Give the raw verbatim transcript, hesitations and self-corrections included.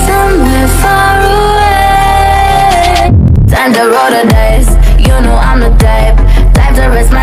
somewhere far away. Time to roll the dice, you know I'm the type. Life to risk my